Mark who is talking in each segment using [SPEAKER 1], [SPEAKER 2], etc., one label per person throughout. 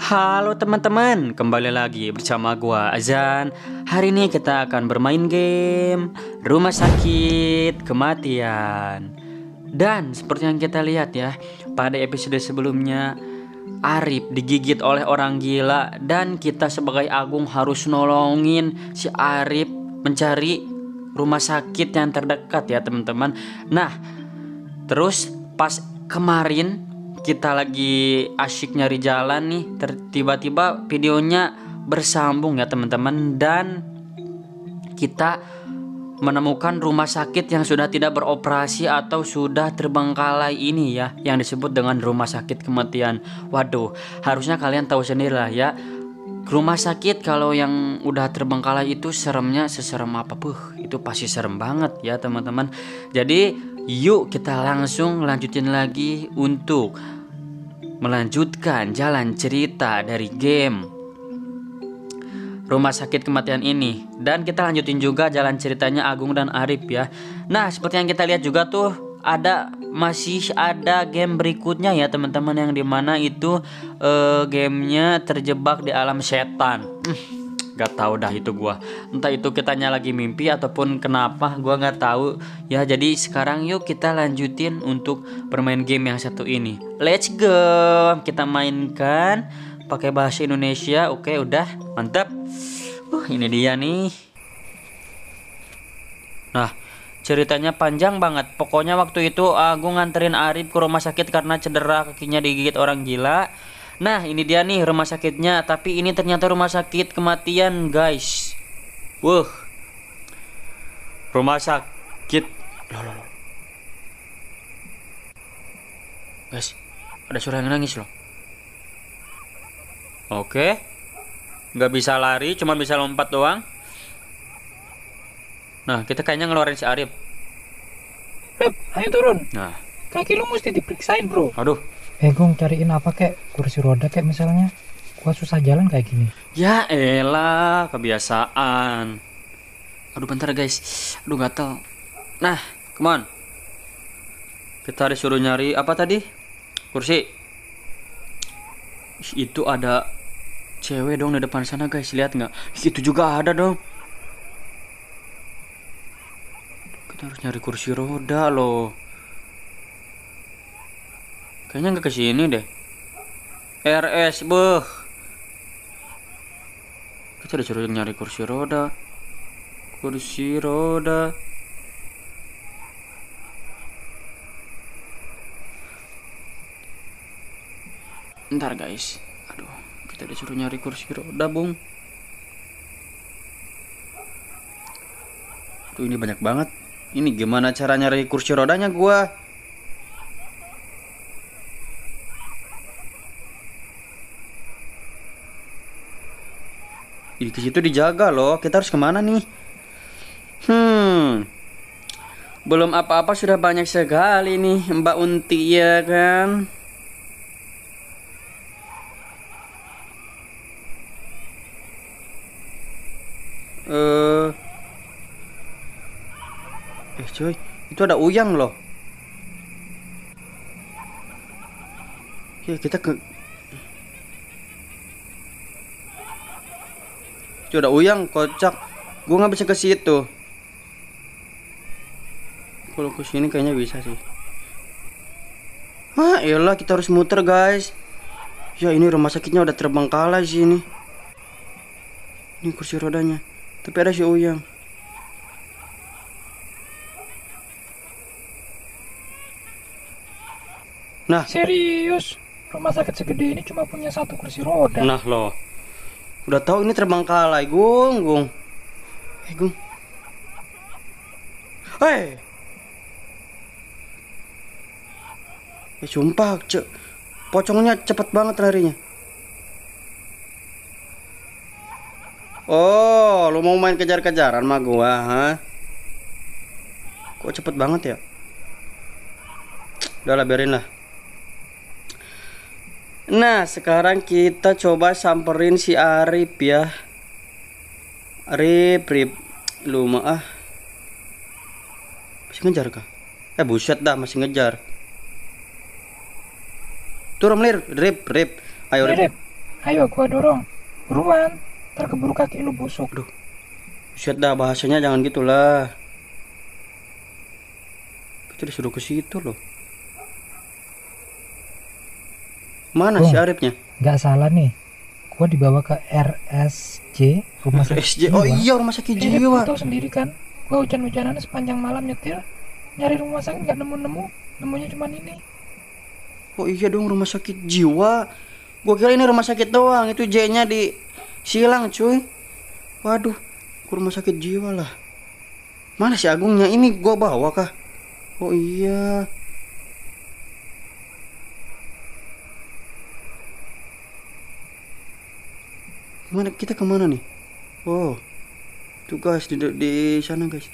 [SPEAKER 1] Halo teman-teman, kembali lagi bersama gua Azan. Hari ini kita akan bermain game Rumah Sakit Kematian. Dan seperti yang kita lihat ya, pada episode sebelumnya Arif digigit oleh orang gila dan kita sebagai Agung harus nolongin si Arif mencari rumah sakit yang terdekat ya teman-teman. Nah, terus pas kemarin kita lagi asyik nyari jalan nih, tiba-tiba videonya bersambung ya teman-teman, dan kita menemukan rumah sakit yang sudah tidak beroperasi atau sudah terbengkalai ini ya, yang disebut dengan rumah sakit kematian. Waduh, harusnya kalian tahu sendiri lah ya, rumah sakit kalau yang udah terbengkalai itu seremnya seserem apa itu pasti serem banget ya teman-teman. Jadi yuk kita langsung lanjutin lagi untuk melanjutkan jalan cerita dari game Rumah Sakit Kematian ini. Dan kita lanjutin juga jalan ceritanya Agung dan Arif ya. Nah, seperti yang kita lihat juga tuh masih ada game berikutnya ya teman-teman, yang dimana itu gamenya terjebak di alam setan. Gak tahu dah itu gua, entah itu kitanya lagi mimpi ataupun kenapa, gua nggak tahu ya. Jadi sekarang yuk kita lanjutin untuk bermain game yang satu ini. Let's go, kita mainkan pakai bahasa Indonesia. Oke, udah mantap. Ini dia nih. Nah, ceritanya panjang banget. Pokoknya waktu itu aku nganterin Arif ke rumah sakit karena cedera kakinya digigit orang gila. Nah, ini dia nih rumah sakitnya, tapi ini ternyata rumah sakit kematian, guys. Rumah sakit. Loh. Guys, ada suara yang nangis loh. Oke. Nggak bisa lari, cuma bisa lompat doang. Nah, kita kayaknya ngeluarin si Arif.
[SPEAKER 2] Rep, ayo turun.
[SPEAKER 1] Nah,
[SPEAKER 2] Kaki lu mesti diperiksain, bro.
[SPEAKER 1] aduh.
[SPEAKER 2] Gung, cariin apa kek? Kursi roda kek misalnya. Gua susah jalan kayak gini.
[SPEAKER 1] Ya elah, kebiasaan. Aduh, bentar guys. Aduh, gatel. Nah, come on. Kita disuruh nyari apa tadi? Kursi. Itu ada cewek dong di depan sana, guys. Lihat nggak? Itu juga ada dong. Kita harus nyari kursi roda loh. Kayaknya nggak ke sini deh. RS, Kita disuruh nyari kursi roda. Kursi roda. Ntar guys. Aduh, kita disuruh nyari kursi roda, Bung. Tuh, ini banyak banget. Ini gimana cara nyari kursi rodanya gua? Di situ dijaga loh. Kita harus kemana nih? Belum apa-apa sudah banyak sekali nih Mbak Unti ya kan? Coy, itu ada Uyang loh. Ya kita ke. Itu ada Uyang, kocak. Gue nggak bisa ke situ. Kalau ke sini kayaknya bisa sih. Elah, kita harus muter guys. Ya ini rumah sakitnya udah terbengkalai sih ini. Ini kursi rodanya. Tapi ada si Uyang. Nah,
[SPEAKER 2] Serius? Rumah sakit segede ini cuma punya satu kursi roda.
[SPEAKER 1] nah loh. Udah tahu ini terbengkalai, Gung. Gung. Sumpah, pocongnya cepet banget larinya. Oh, lu mau main kejar-kejaran sama gua, ha? Kok cepet banget ya? Udahlah, biarin lah. Nah, sekarang kita coba samperin si Arif ya. Arif, lu mah masih ngejar kah? Buset dah, masih ngejar. Turun lir, Rip. Ayo Rip.
[SPEAKER 2] Ayo gua dorong. Buruan. Ntar keburu kaki lu busuk.
[SPEAKER 1] Aduh. Buset dah, bahasanya jangan gitulah. Kita disuruh ke situ loh. Mana si Arifnya?
[SPEAKER 2] Gak salah nih. Gua dibawa ke RSJ, rumah sakit
[SPEAKER 1] RSJ.
[SPEAKER 2] jiwa.
[SPEAKER 1] Oh iya, rumah sakit
[SPEAKER 2] Ini
[SPEAKER 1] jiwa.
[SPEAKER 2] lu tahu sendiri kan. Gua hujan-hujanan sepanjang malam nyetir. Nyari rumah sakit gak nemu-nemu. Nemunya cuma ini.
[SPEAKER 1] Oh iya dong, rumah sakit jiwa. Gua kira ini rumah sakit doang. Itu J-nya di silang, cuy. Waduh, ke rumah sakit jiwa lah. Mana si Agungnya? Ini gua bawa kah? Oh iya. Gimana kita kemana nih? Oh, tuh guys, di sana guys.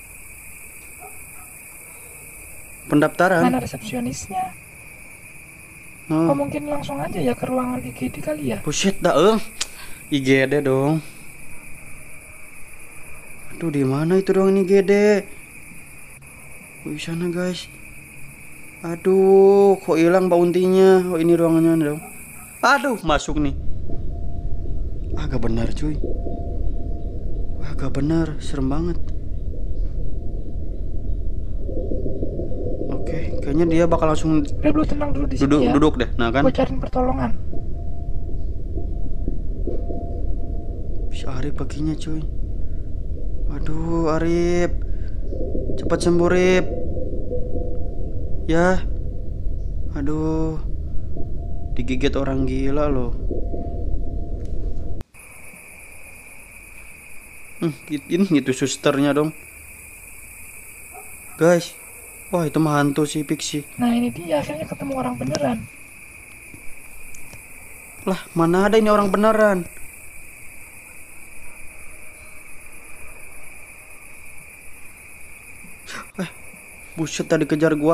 [SPEAKER 1] Pendaftaran.
[SPEAKER 2] Mana resepsionisnya?
[SPEAKER 1] Oh,
[SPEAKER 2] Oh, mungkin langsung aja ya ke ruangan IGD kali ya.
[SPEAKER 1] buset dah, IGD dong. Aduh, di mana itu dong ini IGD? Oh, di sana guys. Aduh, kok hilang bounty-nya? Oh, ini ruangannya dong. Aduh, masuk nih. Agak benar, cuy. Agak benar, serem banget. Oke, kayaknya dia bakal langsung
[SPEAKER 2] Udah lu tenang dulu di sini ya.
[SPEAKER 1] duduk deh. Nah kan,
[SPEAKER 2] Gua cariin pertolongan.
[SPEAKER 1] si Arif paginya, cuy. Aduh, Arif. Cepat sembuh, Rip. Ya. Aduh. Digigit orang gila loh. Ini gitu susternya dong. Guys. Wah, itu mah hantu si Pixie.
[SPEAKER 2] Nah ini dia akhirnya ketemu orang beneran.
[SPEAKER 1] Lah, mana ada ini orang beneran? Buset, tadi kejar gua.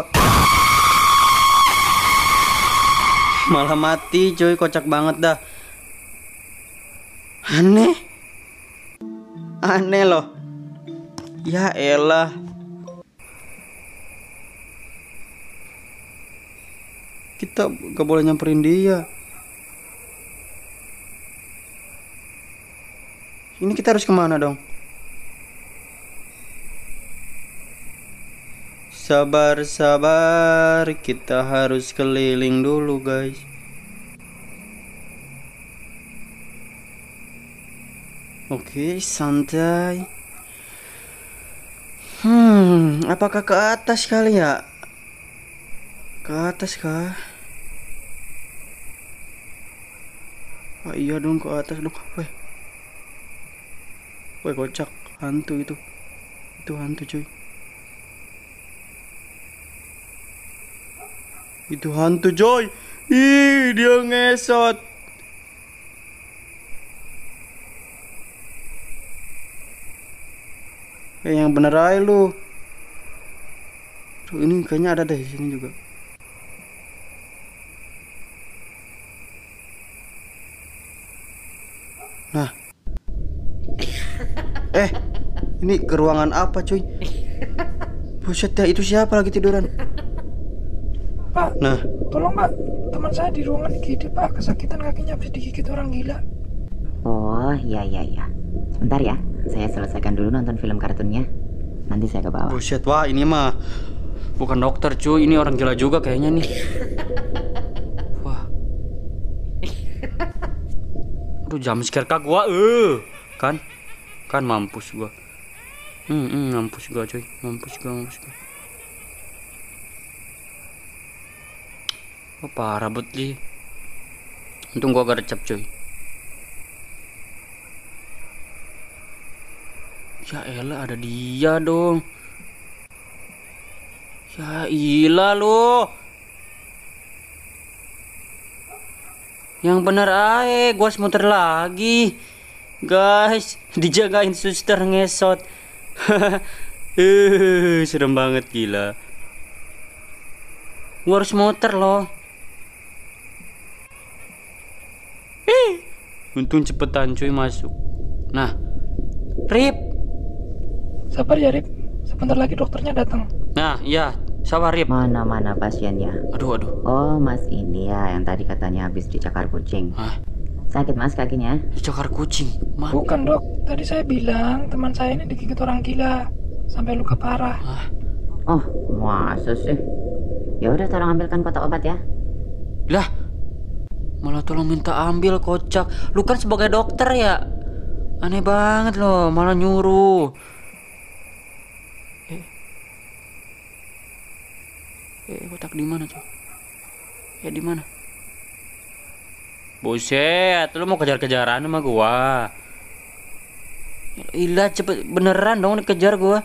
[SPEAKER 1] Malah mati, cuy. Kocak banget dah. Aneh. Aneh loh. Ya elah. Kita gak boleh nyamperin dia. Ini kita harus kemana dong? Sabar, sabar. Kita harus keliling dulu, guys. Oke, santai. Apakah ke atas kali ya? Ke atas kah? Oh iya dong, ke atas dong. Weh. Weh, kocak. Hantu itu. Itu hantu, cuy. Itu hantu, Joy. Ih, dia ngesot. Yang bener aja lu. Tuh, ini kayaknya ada deh di sini juga. Nah. Ini ke ruangan apa, cuy? Buset dah, itu siapa lagi tiduran?
[SPEAKER 2] Pak,
[SPEAKER 1] Nah,
[SPEAKER 2] tolong pak, teman saya di ruangan IGD pak, kesakitan kakinya habis digigit orang gila.
[SPEAKER 3] Oh iya. Sebentar ya, saya selesaikan dulu nonton film kartunnya. Nanti saya ke bawah.
[SPEAKER 1] buset, wah ini mah bukan dokter, cuy. Ini orang gila juga kayaknya nih. Wah. Aduh, jam scare kak gua, kan mampus gua. Mampus gua, cuy. Mampus gua. Oh, parah bet li. Untung gua gak recep, cuy. Ya elah, ada dia dong. Ya ilah lo. Yang bener ae, gua harus muter lagi. Guys, dijagain suster ngesot. Serem banget, gila. Gua harus muter loh. Untung cepetan, cuy, masuk. Nah, Rip.
[SPEAKER 2] Sabar ya Rip, sebentar lagi dokternya datang.
[SPEAKER 1] Nah, iya, sabar, Rip.
[SPEAKER 3] Mana pasiennya?
[SPEAKER 1] Aduh.
[SPEAKER 3] Oh mas ini ya yang tadi katanya habis dicakar kucing.
[SPEAKER 1] Hah?
[SPEAKER 3] Sakit mas kakinya?
[SPEAKER 1] Dicakar kucing.
[SPEAKER 2] Bukan dok, tadi saya bilang teman saya ini digigit orang gila sampai luka parah.
[SPEAKER 3] Oh, masa sih? Ya udah tolong ambilkan kotak obat ya.
[SPEAKER 1] Lah, malah tolong minta ambil, kocak. Lu kan sebagai dokter ya. Aneh banget loh, malah nyuruh. Kotak di mana tuh? Di mana? Buset, lu mau kejar-kejaran sama gua? Ilah, cepet beneran dong dikejar gua.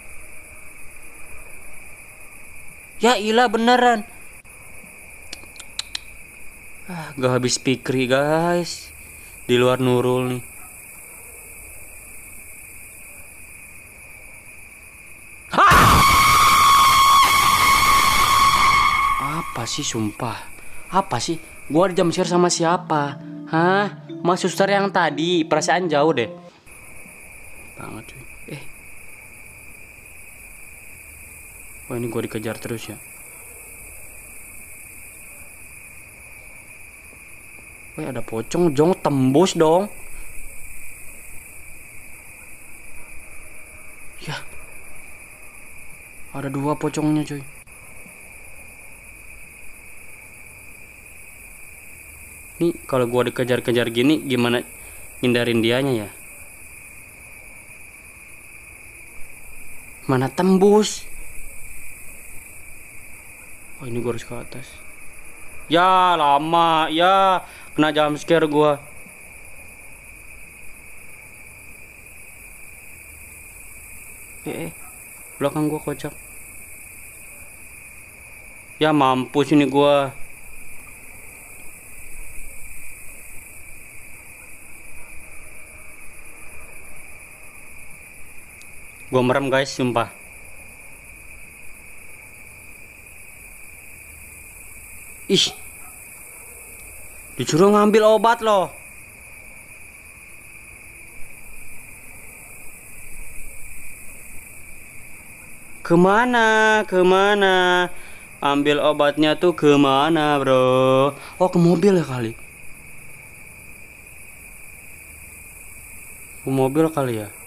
[SPEAKER 1] Ya ilah beneran. Gak habis pikir guys. Di luar Nurul nih. Apa sih sumpah? Apa sih? Gua di jam share sama siapa? Hah? Mas suster yang tadi, perasaan jauh deh. Banget cuy. Wah ini gua dikejar terus ya. Wah ada pocong, jong tembus dong. Ya. Ada 2 pocongnya cuy. Nih kalau gua dikejar-kejar gini gimana hindarin dianya ya? Mana tembus? Oh ini gua harus ke atas. Ya lama ya, kena jump scare gua. Belakang gua kocak. Ya mampus ini gua. Gua merem guys, sumpah. Ih, disuruh ngambil obat loh. Kemana? Ambil obatnya tuh kemana bro? Oh ke mobil ya kali. Ke mobil kali ya.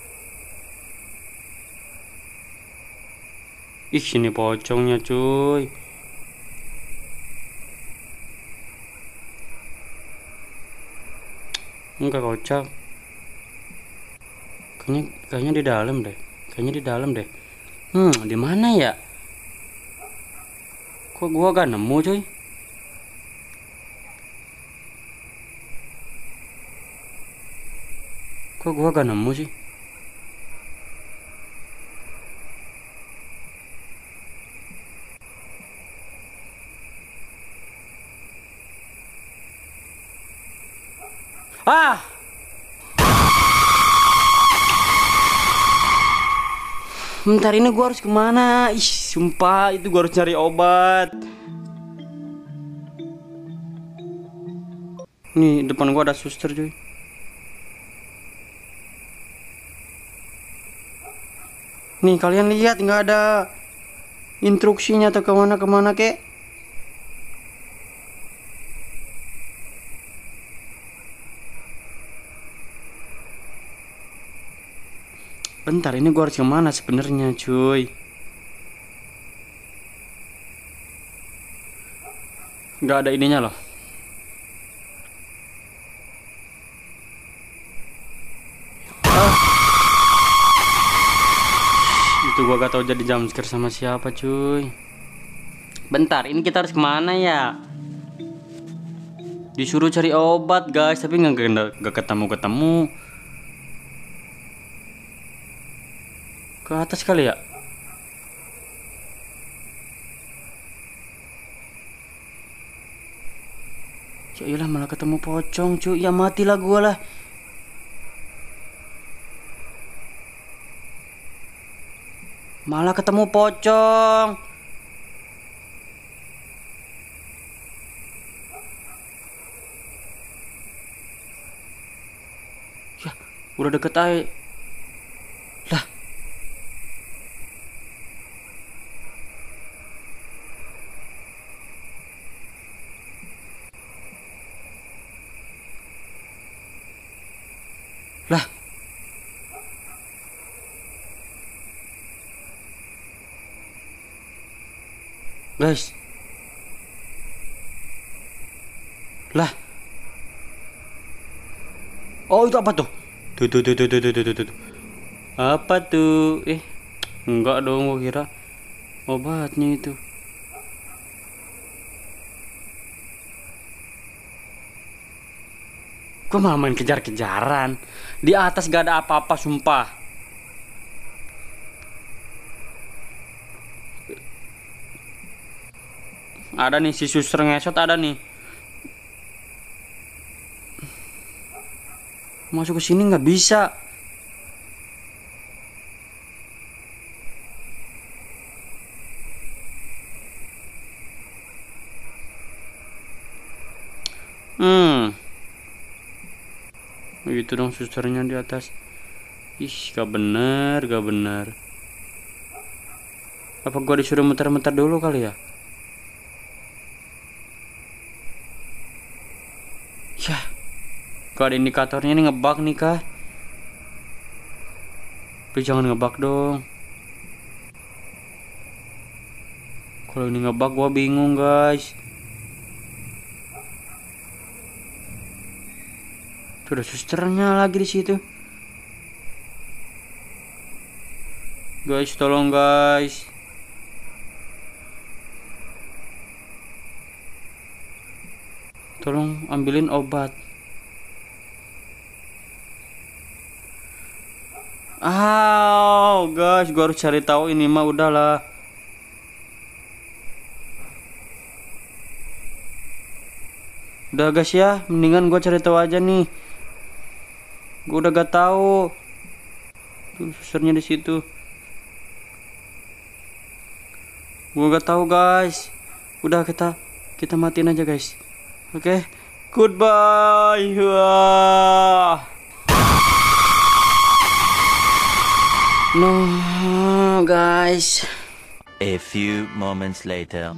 [SPEAKER 1] Ih sini pocongnya cuy. Enggak kocak. Kayaknya di dalam deh. Di mana ya? Kok gua gak nemu cuy? Kok gua gak nemu sih? Bentar ini gua harus kemana? Ih sumpah itu gua harus cari obat. Nih depan gua ada suster cuy. Nih kalian lihat nggak ada instruksinya atau kemana kek? Bentar ini gua harus kemana sebenarnya cuy? Nggak ada ininya loh. Itu gua gak tahu jadi jumpscare sama siapa cuy. Bentar ini kita harus kemana ya? Disuruh cari obat guys tapi nggak ketemu. Ke atas kali ya? Ya iyalah malah ketemu pocong cuy. Ya matilah gua lah. Malah ketemu pocong. Ya udah deket aja. Lah Guys. Lah. Oh, itu apa tuh? Tuh. Apa tuh? Enggak dong, gua kira obatnya itu. Gua malah main kejar-kejaran. Di atas gak ada apa-apa, sumpah. Ada nih si suster ngesot, ada nih. Masuk ke sini nggak bisa. Gitu dong susternya di atas. Ih, gak bener. Apa gua disuruh muter-muter dulu kali ya? Yah, kok ada indikatornya nih, ngebug nih kah? Tapi jangan ngebug dong. Kalau ini ngebug gua bingung guys. Tuh ada susternya lagi di situ. Guys, tolong guys. Tolong ambilin obat. Guys, gua harus cari tahu ini mah udahlah. Udah guys ya, mendingan gua cari tahu aja nih. Gua udah gak tahu. Tuh susternya di situ. Gua gak tahu guys. Udah kita matiin aja guys. Oke, goodbye. Wah. No, guys.
[SPEAKER 4] A few moments later.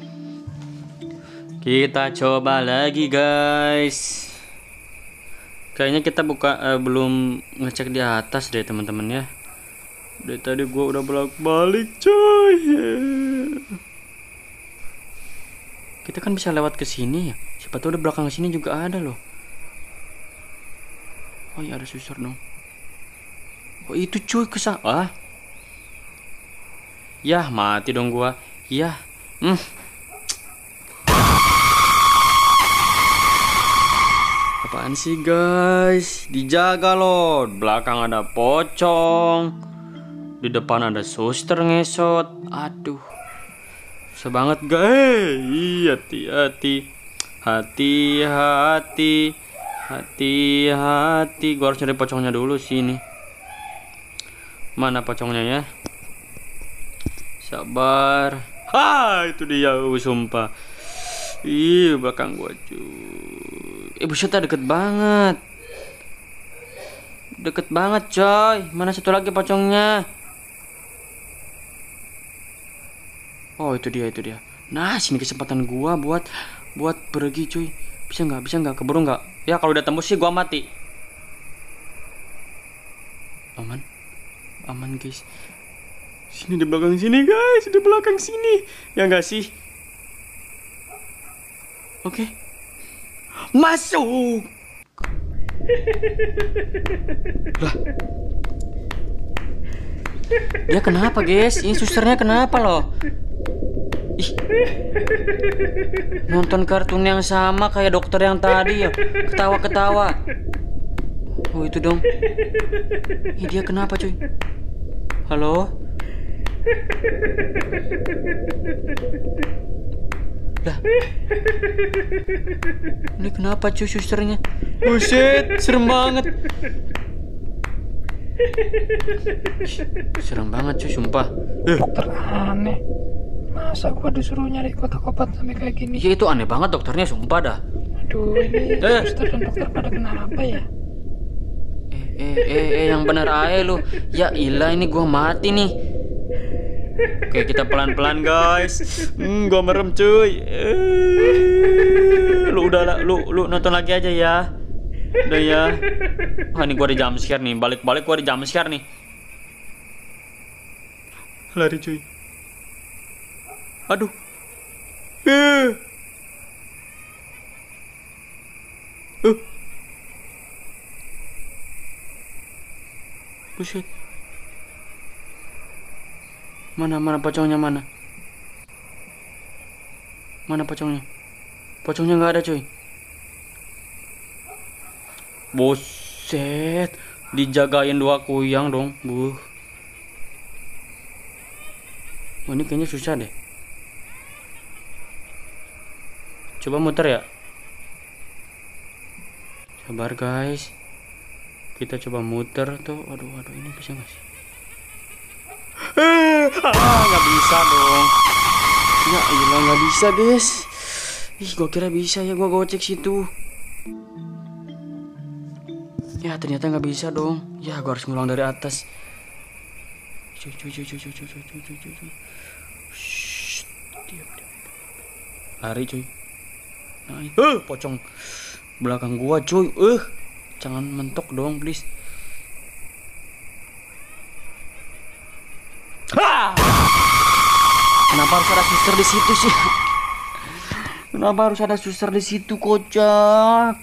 [SPEAKER 1] Kita coba lagi, guys. Kayaknya kita belum ngecek di atas deh, teman-teman ya. Dari tadi gua udah bolak-balik, coy. Kita kan bisa lewat ke sini ya. Siapa tahu di belakang sini juga ada loh. Oh iya, ada suster dong. Oh itu cuy, Yah, mati dong gua. Yah. Apaan sih guys? Dijaga loh. Belakang ada pocong. Di depan ada suster ngesot. Aduh. Susah banget guys. Hati-hati. Hati-hati. Gua harus cari pocongnya dulu sini. Mana pocongnya ya? Sabar. Itu dia, sumpah. Ih, belakang gua cuy. Buset, deket banget. Deket banget coy. Mana satu lagi pocongnya? Oh, itu dia. Nah, sini kesempatan gua buat pergi cuy. Bisa nggak? Keburu nggak? Ya kalau udah tembus sih gua mati. Aman guys. Sini di belakang sini guys, di belakang sini. Ya nggak sih? Oke. Masuk. Lah. Dia kenapa guys? Ini susternya kenapa loh? Ih. Nonton kartun yang sama kayak dokter yang tadi ya. Ketawa-ketawa. Oh itu dong. Ih, dia kenapa cuy? Halo? Lah. Ini kenapa cuy susternya? Buset, serem banget. Serem banget cuy, sumpah.
[SPEAKER 2] Dokter aneh. Masa gua disuruh nyari kotak obat sampai kayak gini?
[SPEAKER 1] Ya itu aneh banget dokternya, sumpah dah.
[SPEAKER 2] Aduh, ini suster dan dokter pada kenapa ya?
[SPEAKER 1] Yang bener aja lu. Ya ilah, ini gua mati nih. Oke, kita pelan-pelan guys. Gua merem cuy. Lu nonton lagi aja ya. Udah ya. Ini gua di jump scare nih. Balik-balik gua di jump scare nih. Lari cuy. Aduh. Buset. Mana pocongnya mana? Mana pocongnya? Pocongnya nggak ada cuy. Buset, dijagain 2 kuyang dong. Oh, ini kayaknya susah deh. Coba muter ya. Sabar guys. Kita coba muter tuh. Aduh, ini bisa nggak sih? Nggak bisa dong. Ya iyalah, nggak bisa guys. Ih, gua kira bisa ya, gua gocek situ. Ya ternyata nggak bisa dong. Ya gua harus ngulang dari atas. Cuy. Shh, diam. Lari cuy. Nah, pocong belakang gua cuy. Jangan mentok dong please. Kenapa harus ada suster di situ sih? Kenapa harus ada suster di situ, kocak?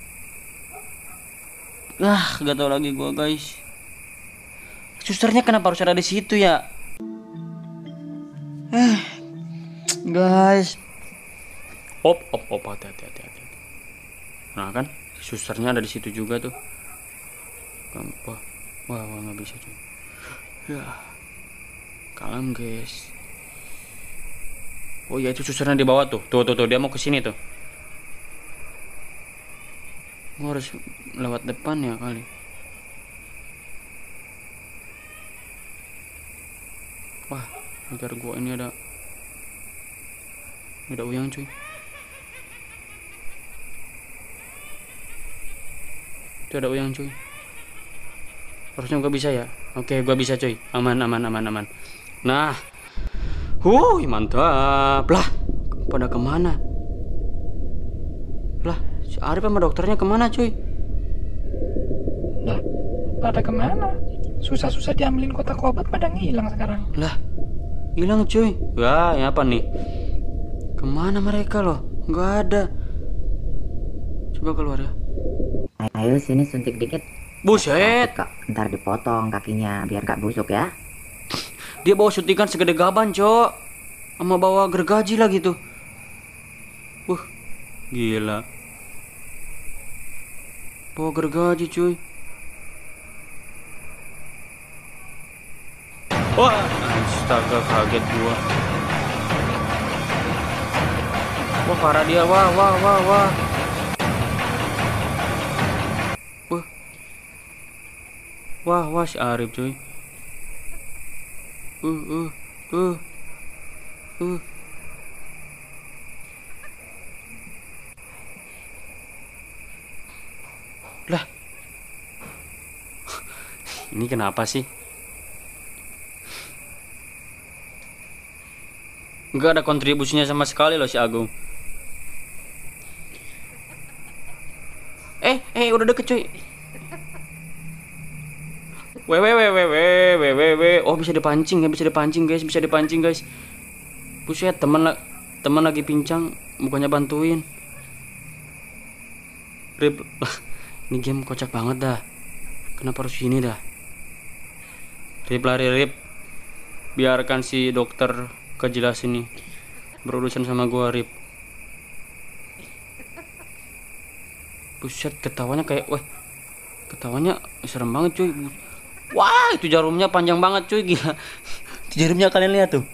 [SPEAKER 1] Gak tau lagi gua guys. Susternya kenapa harus ada di situ ya? Guys. Op, hati. Nah kan, susternya ada di situ juga tuh. Wah, nggak bisa cuy. Ya, kalem guys. Oh iya, itu susternya di bawah tuh. Tuh dia mau ke sini tuh. Gua harus lewat depan ya kali. Wah, ntar gua ini ada uyang cuy. Itu ada uyang cuy. Harusnya gua bisa ya. Oke, gua bisa cuy. Aman. Nah, mantap. Lah, pada kemana? Lah, si Arif sama dokternya kemana cuy?
[SPEAKER 2] Lah, pada kemana? Susah-susah diambilin kotak obat pada ngilang sekarang.
[SPEAKER 1] Lah, hilang cuy. Wah, ini apa nih? Kemana mereka loh? Nggak ada. Coba keluar ya.
[SPEAKER 3] Ayo sini suntik dikit.
[SPEAKER 1] Buset,
[SPEAKER 3] Kak, ntar dipotong kakinya biar gak busuk ya.
[SPEAKER 1] dia bawa suntikan segede gaban cok, sama bawa gergaji lagi tuh. Gila. Bawa gergaji cuy. Wah, astaga, kaget gua. Wah, parah dia. Wah. Wah, si Arif cuy. Lah. Ini kenapa sih? Nggak ada kontribusinya sama sekali loh si Agung. Udah deket cuy. Oh, bisa dipancing guys. Buset, teman lagi pincang, bukannya bantuin. Rip. Ini game kocak banget dah. Kenapa harus gini dah? Rip, lari Rip. Biarkan si dokter kejelas ini berurusan sama gua, Rip. Buset, ketawanya serem banget cuy. Wah, itu jarumnya panjang banget cuy, gila. Itu jarumnya kalian lihat tuh.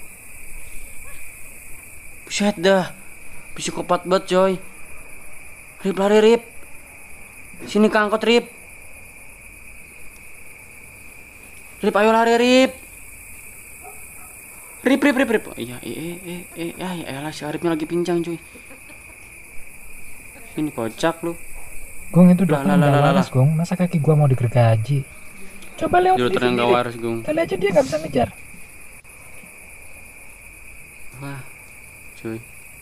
[SPEAKER 1] Buset dah. Psikopat banget coy. Rip, lari Rip. Sini kangkot Rip. Rip, ayo lari Rip. Rip. Iya, ya si Arifnya lagi pincang cuy. Ini kocak lu.
[SPEAKER 2] Gong, itu dokter nggak waras Gong. Masa kaki gua mau digergaji? Coba lewat
[SPEAKER 1] Dokter yang nggak waras Gong.
[SPEAKER 2] Kali aja dia nggak bisa ngejar.
[SPEAKER 1] Wah, cuy.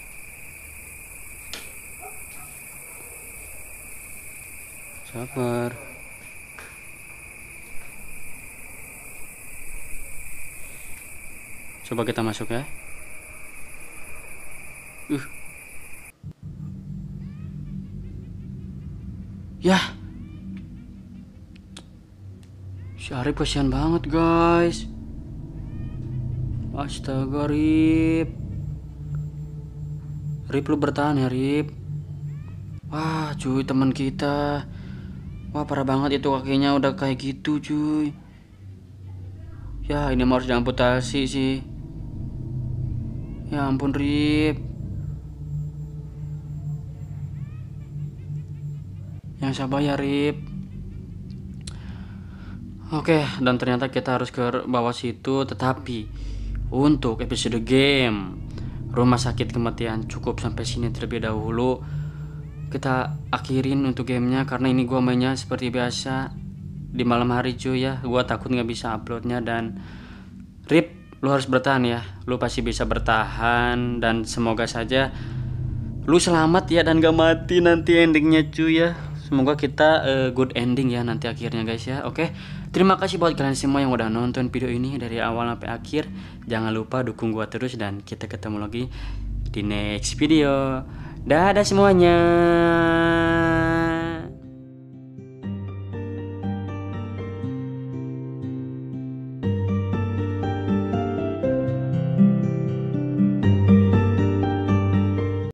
[SPEAKER 1] Sabar. Coba kita masuk ya. Ya. Si Si Arif kasihan banget guys. Astaga Rip. Rip lu bertahan ya Rip. Wah cuy, teman kita. Wah parah banget itu, kakinya udah kayak gitu cuy. Ya ini harus diamputasi sih. Ya ampun Rip. Yang sabar ya Rip. Oke, dan ternyata kita harus ke bawah situ. Tetapi untuk episode game Rumah Sakit Kematian cukup sampai sini terlebih dahulu. Kita akhirin untuk gamenya, karena ini gua mainnya seperti biasa di malam hari cuy ya. Gua takut nggak bisa uploadnya. Dan Rip, lu harus bertahan ya. Lu pasti bisa bertahan, dan semoga saja lu selamat ya dan gak mati nanti endingnya cuy ya. Semoga kita good ending ya nanti akhirnya guys ya. Oke, terima kasih buat kalian semua yang udah nonton video ini dari awal sampai akhir. Jangan lupa dukung gua terus, dan kita ketemu lagi di next video. Dadah semuanya.